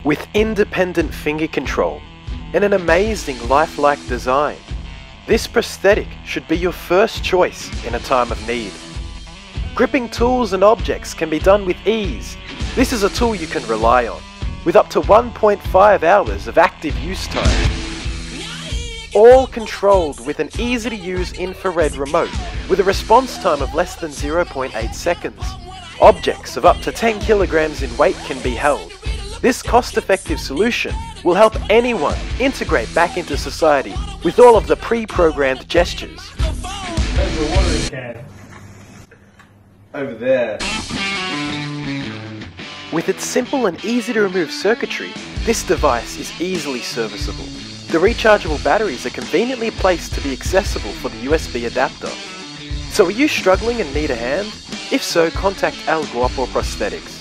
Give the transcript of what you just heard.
With independent finger control and an amazing lifelike design, this prosthetic should be your first choice in a time of need. Gripping tools and objects can be done with ease. This is a tool you can rely on, with up to 1.5 hours of active use time. All controlled with an easy-to-use infrared remote with a response time of less than 0.8 seconds. Objects of up to 10 kilograms in weight can be held. This cost-effective solution will help anyone integrate back into society with all of the pre-programmed gestures. There's a watering can. Over there. With its simple and easy to remove circuitry, this device is easily serviceable. The rechargeable batteries are conveniently placed to be accessible for the USB adapter. So are you struggling and need a hand? If so, contact Al Guapo Prosthetics.